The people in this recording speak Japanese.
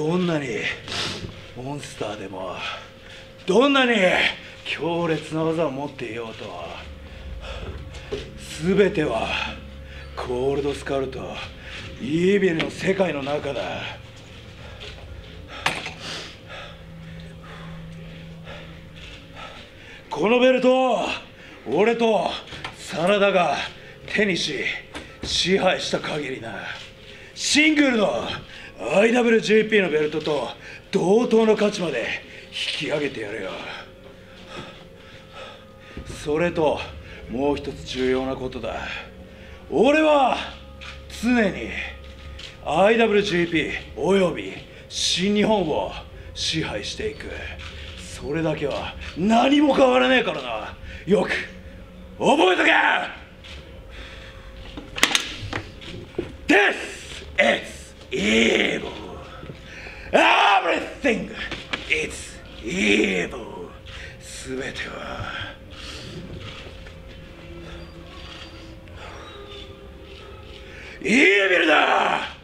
どんなにモンスターでも、どんなに強烈な技を持っていようと、全てはコールドスカルとイービルの世界の中だ。このベルトを俺と真田が手にし支配した限りな、シングルの IWGP のベルトと同等の価値まで引き上げてやるよ。それともう一つ重要なことだ。俺は常に IWGP および新日本を支配していく。それだけは何も変わらねえからな。よく覚えとけ。 This is evil. Everything is evil. すべてはイービルだ。